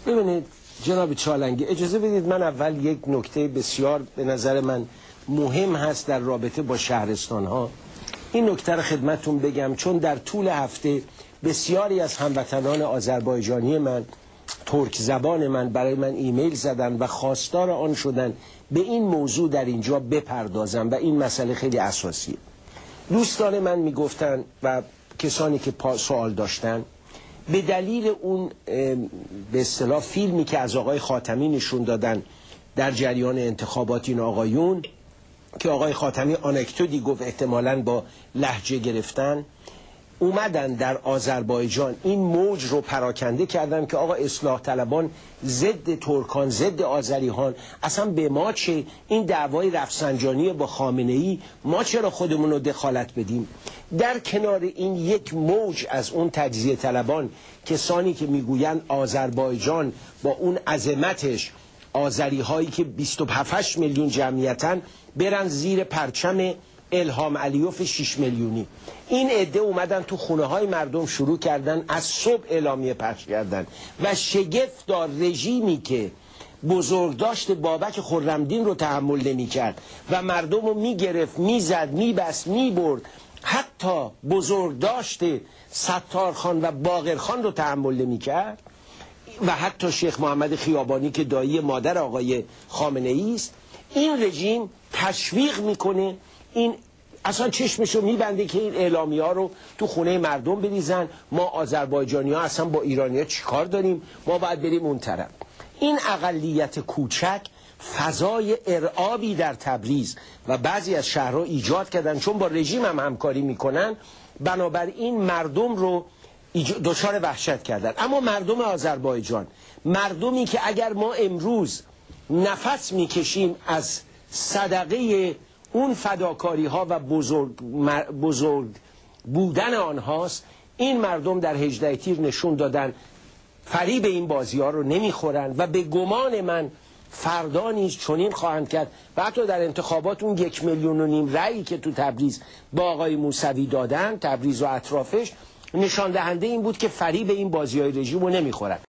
ببینید جناب چالنگی، اجازه بدید من اول یک نکته بسیار به نظر من مهم هست در رابطه با شهرستان ها، این نکته رو خدمتتون بگم، چون در طول هفته بسیاری از هموطنان آذربایجانی من، ترک زبان من، برای من ایمیل زدن و خواستار آن شدن به این موضوع در اینجا بپردازم و این مسئله خیلی اساسیه. دوستان من میگفتن و کسانی که سوال داشتن، به دلیل اون به اصطلاح فیلمی که از آقای خاتمی نشون دادن در جریان انتخابات این آقایون، که آقای خاتمی آنکدوتی گفت احتمالاً با لهجه گرفتن، اومدن در آذربایجان این موج رو پراکنده کردن که آقا اصلاح طلبان ضد ترکان، ضد آذریان، اصلا به ما چه، این دعوای رفسنجانی با خامنه‌ای، ما چرا خودمون رو دخالت بدیم؟ در کنار این یک موج از اون تجزیه طلبان، کسانی که میگویند آذربایجان با اون عظمتش، آذری هایی که 27 میلیون جمعیتن، برن زیر پرچم الهام علیوف 6 میلیونی. این عده اومدن تو خونه های مردم شروع کردن از صبح اعلامیه پخش کردن و شگفت دار رژیمی که بزرگداشت بابک خرمدین رو تحمل نمی کرد و مردم رو می گرفت، می زد، می بست، می برد، حتی بزرگداشت ستارخان و باقرخان رو تحمل نمی کرد و حتی شیخ محمد خیابانی که دایی مادر آقای خامنه ای است، این رژیم تشویق میکنه، این اصلا چشمشو میبنده که این اعلامیه ها رو تو خونه مردم بریزن. ما آذربایجانی ها اصلا با ایرانی ها چی کار داریم؟ ما باید بریم اون طرف. این اقلیت کوچک فضای ارعابی در تبریز و بعضی از شهرها ایجاد کردن، چون با رژیم هم همکاری میکنن، بنابراین مردم رو دچار وحشت کردن. اما مردم آذربایجان، مردمی که اگر ما امروز نفس میکشیم از صدقه اون فداکاری ها و بزرگ بودن آنهاست، این مردم در 18 تیر نشون دادن فریب این بازی ها رو نمیخورن و به گمان من فردا نیز چنین خواهند کرد و حتی در انتخابات اون 1,5 میلیون رأیی که تو تبریز با آقای موسوی دادن، تبریز و اطرافش، نشان دهنده این بود که فریب این بازی های رژیم رو نمیخورن.